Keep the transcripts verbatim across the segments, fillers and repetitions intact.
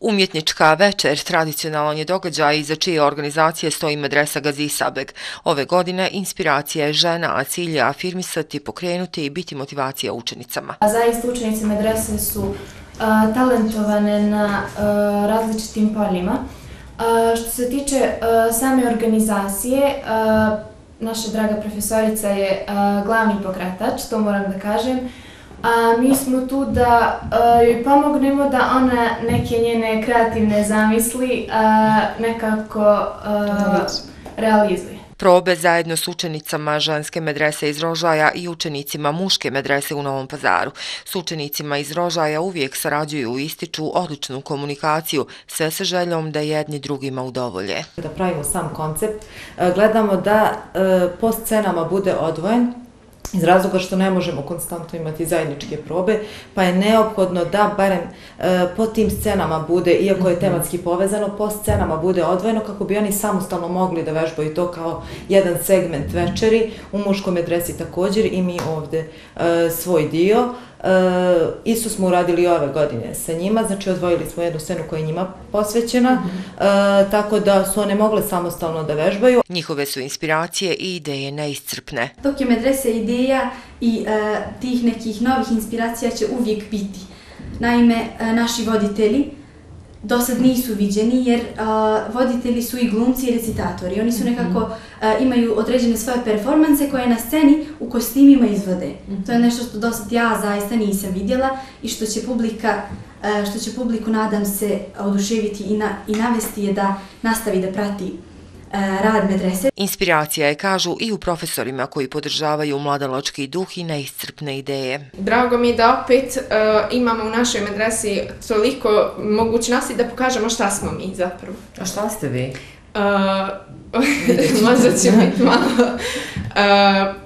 Umjetnička večer tradicionalan je događaj iza čije organizacije stoji medresa Gazi Sabeg. Ove godine inspiracija je žena, a cilj je afirmisati, pokrenuti i biti motivacija učenicama. Zaista učenice medrese su uh, talentovane na uh, različitim poljima. Uh, što se tiče uh, same organizacije, uh, naša draga profesorica je uh, glavni pokretač, to moram da kažem. A mi smo tu da uh, joj pomognemo da ona neke njene kreativne zamisli uh, nekako uh, realizuje. Probe zajedno s učenicama ženske medrese iz Rožaja i učenicima muške medrese u Novom Pazaru. S učenicima iz Rožaja uvijek sarađuju i ističu odličnu komunikaciju, sve sa željom da jedni drugima udovolje. Da pravimo sam koncept, gledamo da po scenama bude odvojen, iz razloga što ne možemo konstantno imati zajedničke probe, pa je neophodno da barem e, po tim scenama bude, iako je tematski povezano, po scenama bude odvojeno kako bi oni samostalno mogli da vežbaju to kao jedan segment večeri. U muškoj medresi također i mi ovdje e, svoj dio. E, isto smo uradili ove godine sa njima, znači odvojili smo jednu scenu koja je njima posvećena, mm-hmm. e, tako da su one mogle samostalno da vežbaju. Njihove su inspiracije i ideje neiscrpne. Dok je medrese ideja i e, tih nekih novih inspiracija će uvijek biti. Naime, e, naši voditelji do sad nisu viđeni jer uh, voditelji su i glumci i recitatori. Oni su nekako, uh, imaju određene svoje performanse koje na sceni u kostimima izvode. Mm-hmm. To je nešto što do sad ja zaista nisam vidjela i što će publika, uh, što će publiku, nadam se, oduševiti i, na, i navesti je da nastavi da prati uh, rad medrese. Inspiracija je, kažu, i u profesorima koji podržavaju mladalački duh i neiscrpne ideje. Drago mi je da opet uh, imamo u našoj medresi toliko mogućnosti da pokažemo šta smo mi zapravo. A šta ste vi? Uh, možda će biti malo. Uh,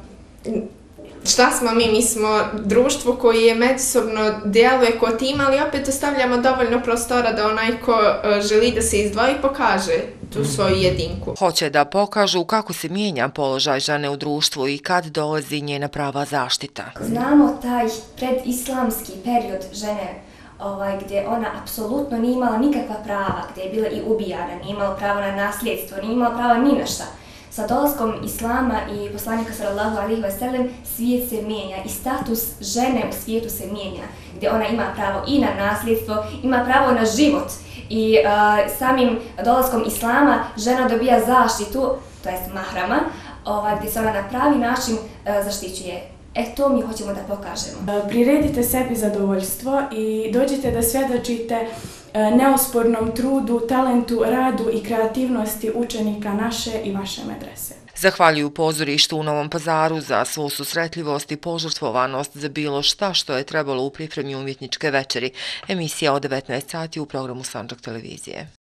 šta smo mi? Mi smo društvo koje je međusobno djeluje kao tim, ali opet ostavljamo dovoljno prostora da onaj ko uh, želi da se izdvoji pokaže tu svoju jedinku. Hoće da pokažu kako se mijenja položaj žene u društvu i kad dolazi njena prava zaštita. Znamo taj predislamski period žene ovaj, gdje ona apsolutno nije imala nikakva prava, gdje je bila i ubijana, nije imala pravo na nasljedstvo, nije imala prava ni na šta. Sa dolaskom islama i poslanika sallallahu alejhi ve sellem svijet se mijenja i status žene u svijetu se mijenja, gdje ona ima pravo i na nasljedstvo, ima pravo na život. I uh, samim dolaskom islama žena dobija zaštitu, to jest mahrama, ovaj, gdje se ona na pravi način uh, zaštićuje. E, to mi hoćemo da pokažemo. Priredite sebi zadovoljstvo i dođite da svjedočite neospornom trudu, talentu, radu i kreativnosti učenika naše i vaše medrese. Zahvaljuju pozorištu u Novom Pazaru za svu susretljivost i požrtvovanost za bilo šta što je trebalo u pripremi umjetničke večeri. Emisija od devetnaest sati u programu Sandžak televizije.